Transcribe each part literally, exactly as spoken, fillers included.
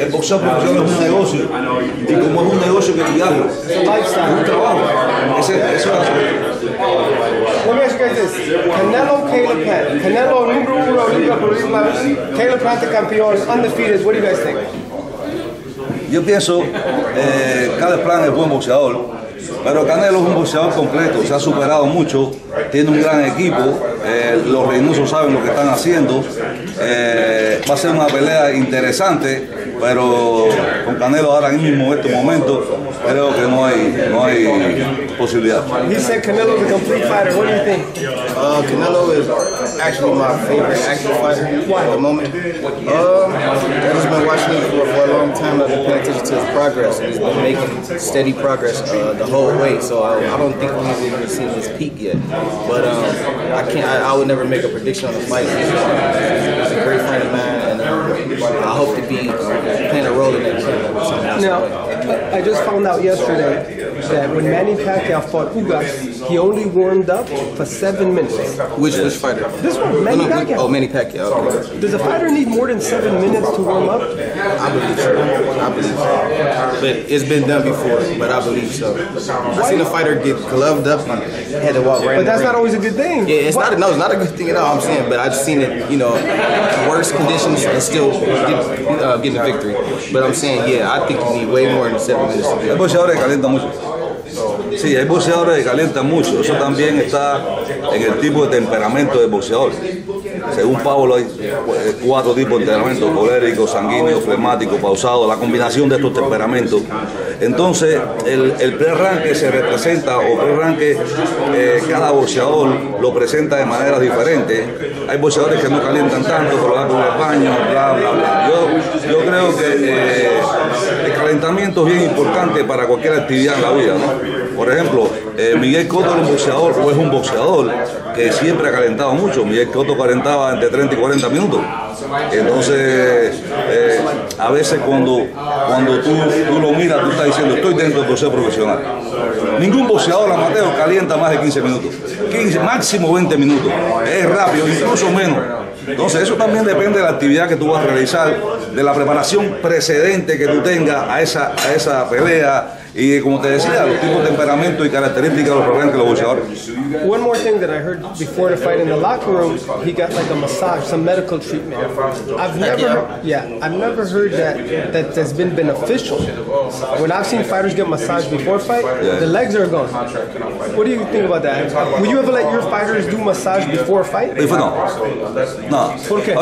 el boxeo profesional es un negocio, y como es un negocio que cuidarlo, es un trabajo. Ese, eso es Let me ask you guys this. Canelo, Caleb Plant. Canelo, número uno, Liga por Liga. Caleb Plant, campeón, undefeated. What do you guys think? Yo pienso, eh, Caleb Plant es buen boxeador, pero Canelo es un boxeador completo, se ha superado mucho, tiene un gran equipo, eh, los reynosos saben lo que están haciendo, eh, va a ser una pelea interesante, pero con Canelo ahora mismo en este momento creo que no hay, no hay posibilidad. He said Canelo is a complete fighter. What do you think? Uh, Canelo is actually my favorite active fighter at the moment. Um, I've just been watching him for, for a long time. I've been paying attention to his progress, and he's been making steady progress uh, the whole way. So I, I don't think he's even seen his peak yet. But um, I can't. I, I would never make a prediction on the fight. He's, he's a great friend of mine, and uh, I hope to be playing a role in that fight. Now, I just found out yesterday that when Manny Pacquiao fought Ugas, he only warmed up for seven minutes. Which which fighter? This one, Manny no, no, Pacquiao. Oh, Manny Pacquiao. Okay. Does a fighter need more than seven minutes to warm up? I believe so. I believe so. But it's been done before, but I believe so. I seen a fighter get gloved up and had to walk right. But that's not always a good thing. Yeah, it's not. No, it's not a good thing at all. I'm saying, but I've seen it, you know, worse conditions and still get, uh, getting a victory. But I'm saying, yeah, I think you need way more than seven minutes. Hay boxeadores que calientan mucho. Sí, hay boxeadores que calientan mucho. Eso también está en el tipo de temperamento del boxeador. Según Pablo hay cuatro tipos de temperamento: colérico, sanguíneo, flemático, pausado, la combinación de estos temperamentos. Entonces, el, el pre-ranque se representa, o pre-ranque, eh, cada boxeador lo presenta de maneras diferentes. Hay boxeadores que no calientan tanto, pero van por el baño, bla, bla, bla. Yo, yo creo que eh, el calentamiento es bien importante para cualquier actividad en la vida, ¿no? Por ejemplo, eh, Miguel Cotto es un boxeador, o es un boxeador que siempre ha calentado mucho. Miguel Cotto calentaba entre treinta y cuarenta minutos. Entonces, eh, a veces cuando, cuando tú, tú lo miras, tú estás diciendo, estoy dentro del boxeo profesional. Ningún boxeador amateur calienta más de quince minutos. quince, máximo veinte minutos. Es rápido, incluso menos. Entonces, eso también depende de la actividad que tú vas a realizar, de la preparación precedente que tú tengas a esa, a esa pelea. Y como te decía, los tipos de temperamento y características de los problemas que los boxeadores. One more thing that I heard before the fight in the locker room, he got like a massage, some medical treatment. I've never, heard, yeah, I've never heard that that has been beneficial. When I've seen fighters get massaged before fight, yeah, the legs are gone. What do you think about that? Would you ever let your fighters do massage before fight? No, no. ¿Por qué?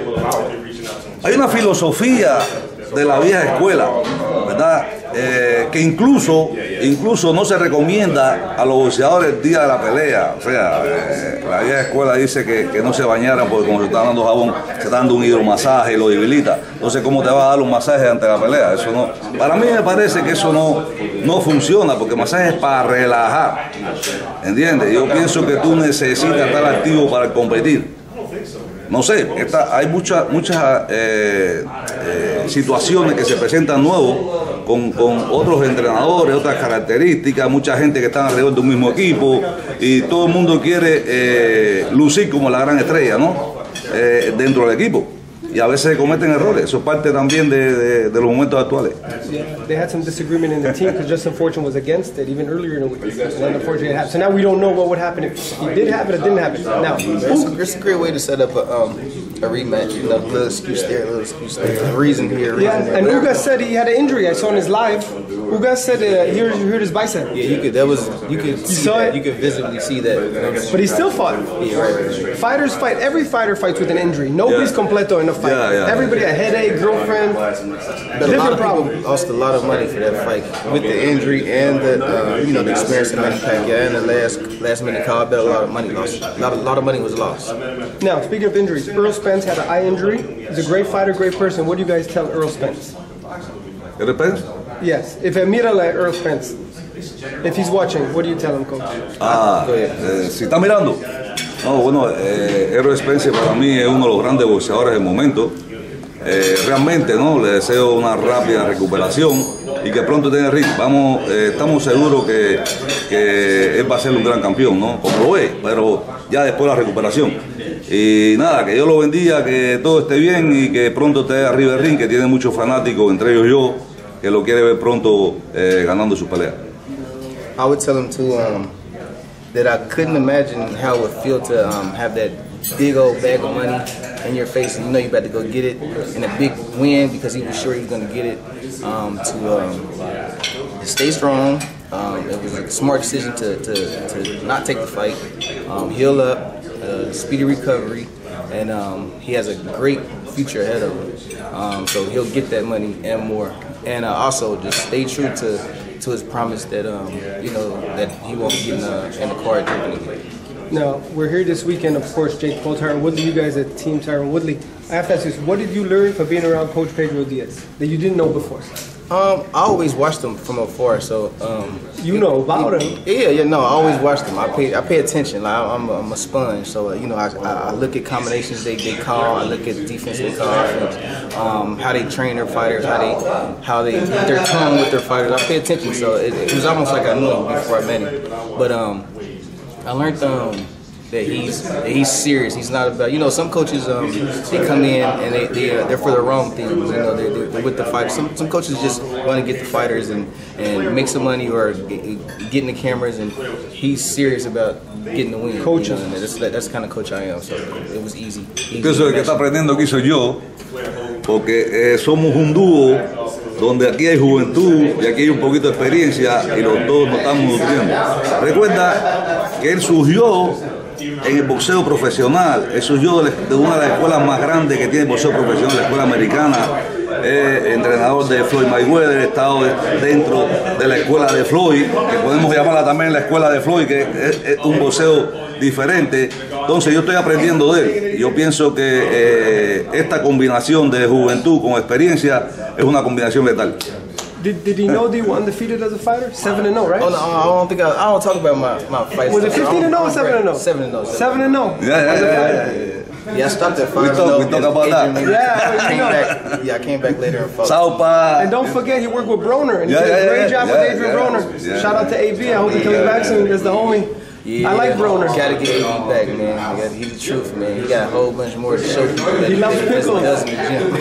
Hay una filosofía de la vieja escuela, ¿verdad? Eh, que incluso, incluso no se recomienda a los boxeadores el día de la pelea. O sea, eh, la vieja escuela dice que, que no se bañaran porque como se está dando jabón, se está dando un hidromasaje y lo debilita. Entonces, ¿cómo te vas a dar un masaje ante la pelea? Eso no. Para mí me parece que eso no, no funciona, porque el masaje es para relajar. ¿Entiendes? Yo pienso que tú necesitas estar activo para competir. No sé, esta, hay muchas muchas eh, eh, situaciones que se presentan nuevos con, con otros entrenadores, otras características, mucha gente que está alrededor de un mismo equipo y todo el mundo quiere eh, lucir como la gran estrella, ¿no? Eh, dentro del equipo. Y a veces se cometen errores, eso es parte también de, de, de los momentos actuales. They had some disagreement in the team because Justin Fortune was against it even earlier in the week. And then unfortunately it happened. So now we don't know what would happen if it did happen or didn't happen. Now, it's a great way to set up a, um, a rematch. You know, a little excuse there, a little excuse there. A reason here, a reason yeah, there. And Ugas said he had an injury. I saw in his live. Ugas said uh, he hurt, he hurt his bicep. Yeah, you could. That was you could. You see saw that. it? You could visibly see that. But he still fought. Yeah, right, right. Fighters fight. Every fighter fights with an injury. Nobody's yeah. completo in a fight. Yeah, yeah. Everybody a headache, girlfriend. But a lot of people lost a lot of money for that fight with the injury and the uh, you know the experience of Manny Pacquiao and the last last minute call bet. A lot of money lost. A lot, a lot of money was lost. Now speaking of injuries, Earl Spence had an eye injury. He's a great fighter, great person. What do you guys tell Earl Spence? It depends. Yes. If mira la Earl Spence, if he's watching, what do you tell him, coach? Ah, eh, si está mirando. No, bueno, eh, Earl Spence para mí es uno de los grandes boxeadores del momento. eh, realmente, ¿no? Le deseo una rápida recuperación y que pronto tenga ring. Vamos, eh, estamos seguros que, que él va a ser un gran campeón, ¿no? Como lo es, pero ya después de la recuperación. Y nada, que Dios lo bendiga, que todo esté bien y que pronto esté arriba del ring, que tiene muchos fanáticos, entre ellos yo, que lo quiere ver pronto eh, ganando su pelea. I would tell him to um, that I couldn't imagine how it would feel to um, have that big old bag of money in your face and you know you about to go get it and a big win because he was sure he was going to get it. Um, to um, stay strong. Um, it was a smart decision to, to, to not take the fight, um, heal up, uh, speedy recovery, and um, he has a great future ahead of him. Um, so he'll get that money and more. And uh, also just stay true to to his promise that um, you know that he won't get in the, in the car drinking again. Now, we're here this weekend, of course, Jake Paul, Tyron Woodley, you guys at Team Tyron Woodley. I have to ask you, what did you learn from being around Coach Pedro Diaz that you didn't know before? Um, I always watched him from afar, so um, you know about him. Yeah, yeah, no, I always watched him. I pay, I pay attention. Like I'm, a, I'm a sponge, so uh, you know, I, I look at combinations they, they call. I look at defense they call, offense, um, how they train their fighters, how they, how they, their tone with their fighters. I pay attention, so it, it was almost like I knew him before I met him. But um, I learned um. that he's that he's serious. He's not about, you know, some coaches um they come in and they they uh, they're for the wrong things. You know, they're, they're with the fighters. Some some coaches just want to get the fighters and and make some money or get, get in the cameras. And he's serious about getting the win. Coaching. You know, and that's that's the kind of coach I am. So it was easy. easy Eso es el que está aprendiendo aquí soy yo, porque eh, somos un dúo donde aquí hay juventud y aquí hay un poquito de experiencia y los dos nos estamos nutriendo. Recuerda que él surgió en el boxeo profesional, él surgió de una de las escuelas más grandes que tiene el boxeo profesional, la escuela americana. Eh, entrenador de Floyd Mayweather, he estado dentro de la escuela de Floyd, que podemos llamarla también la escuela de Floyd, que es, es un boxeo diferente. Entonces yo estoy aprendiendo de él. Yo pienso que eh, esta combinación de juventud con experiencia es una combinación letal. Did, did he know that you were undefeated as a fighter? seven and oh, right? Oh, no, I don't think I, I don't talk about my, my fights. Was it fifteen and oh or seven and oh? seven and oh. seven and oh. Yeah, yeah, yeah, yeah, yeah. Yeah, I stopped at five. We talk, we talk about that. Yeah, came back, yeah, I came back later and fought. Southpaw. And don't forget, he worked with Broner, and he Yeah, did yeah, a great yeah, job yeah, with Adrian yeah, Broner. yeah. Shout out to A B. I hope he comes back soon. That's the homie. Yeah, I like Broner. Gotta get A B back, man. Gotta, he's the truth, man. He got a whole bunch more to show people. That He loves that pickles. does in the gym.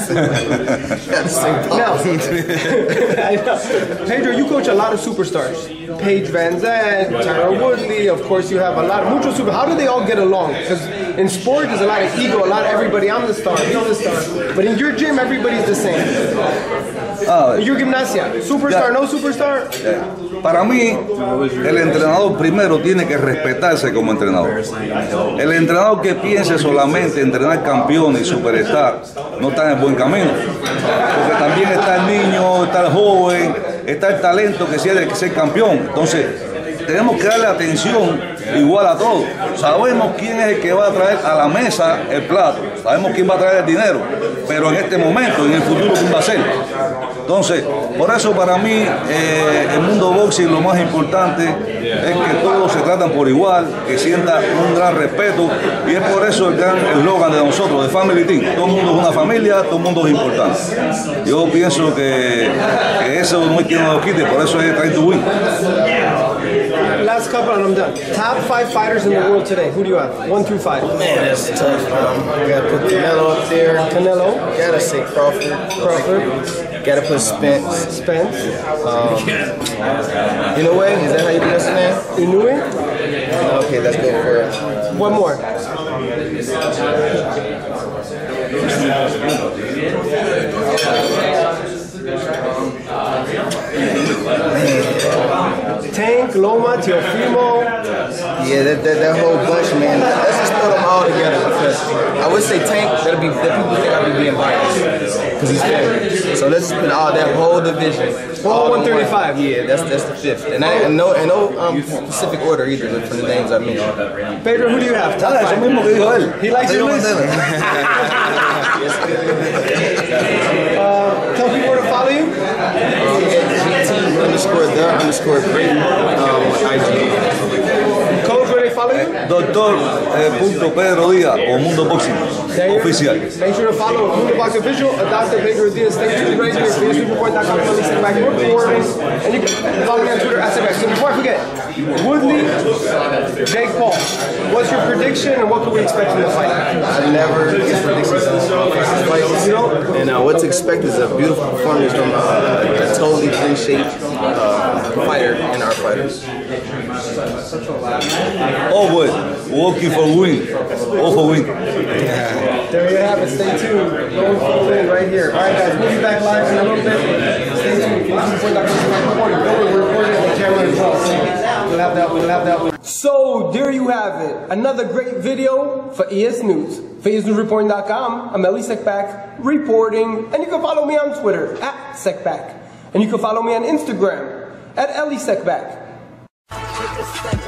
Gotta say Now, pause. I know. Pedro, you coach a lot of superstars. Paige Van Zandt, Tyron Woodley, of course you have a lot of mucho super. How do they all get along? Because in sport there's a lot of ego, a lot of everybody, I'm the star, he's the star. But in your gym, everybody's the same. Ah, In your gimnasia, superstar, no superstar? Para mí, el entrenador primero tiene que respetarse como entrenador. El entrenador que piense solamente entrenar campeones y superstar no está en el buen camino. Porque también está el niño, está el joven, está el talento que tiene que ser campeón. Entonces, tenemos que darle atención igual a todos. Sabemos quién es el que va a traer a la mesa el plato. Sabemos quién va a traer el dinero. Pero en este momento, en el futuro, ¿quién va a ser? Entonces, por eso para mí, eh, el mundo boxing lo más importante es que todos se tratan por igual, que sientan un gran respeto, y es por eso el gran eslogan de nosotros, de Family Team. Todo el mundo es una familia, todo el mundo es importante. Yo pienso que, que eso no hay quien nos lo quite, por eso es trying to win. Last couple and I'm done. Top five fighters in the world today. Who do you have? One through five. Man, that's tough. Um, gotta put Canelo up there. Canelo. Gotta say Crawford. Crawford. Gotta put Spence. Spence. Um, Inoue, is that how you pronounce his name? Inoue. Okay, let's go for it. One more. Tank, Loma, Teofimo. Yeah, that, that that whole bunch, man. Let's just put them all together because I would say Tank. That'll be that people think I'll be being biased because he's fifth. So let's just put all that whole division. All one thirty-five. Yeah, that's that's the fifth. And I and no and no um, specific order either for the names I mentioned. Pedro, who do you have? Top five. He likes your list. uh, tell people where to follow you. Um, G T underscore the underscore great um, I G. Coach, where they follow you? Doctor eh, punto Pedro Díaz o Mundo Boxing oficial. Make sure to follow Mundo Boxing Official, Doctor Pedro Díaz. Stay tuned right here. E S News Report dot com. Elie Seckbach reporting, and you can follow me on Twitter at Seckbach. So before I forget, Woodley, Jake Paul. What's your prediction, and what can we expect from the fight? I never get predictions on fights, you know. And uh, what to expect is a beautiful performance from uh, a totally free-shaped uh, fighter and our fighters. Always working for win, all for win. There you have it. Stay tuned. Going for the win right here. All right, guys. We'll be back live in a little bit. Stay tuned. We're recording on camera as well. So we'll have that. We'll have that. So there you have it. Another great video for E S News. For E S News Reporting dot com, I'm Elie Seckbach reporting, and you can follow me on Twitter at Seckbach, and you can follow me on Instagram at Elie Seckbach.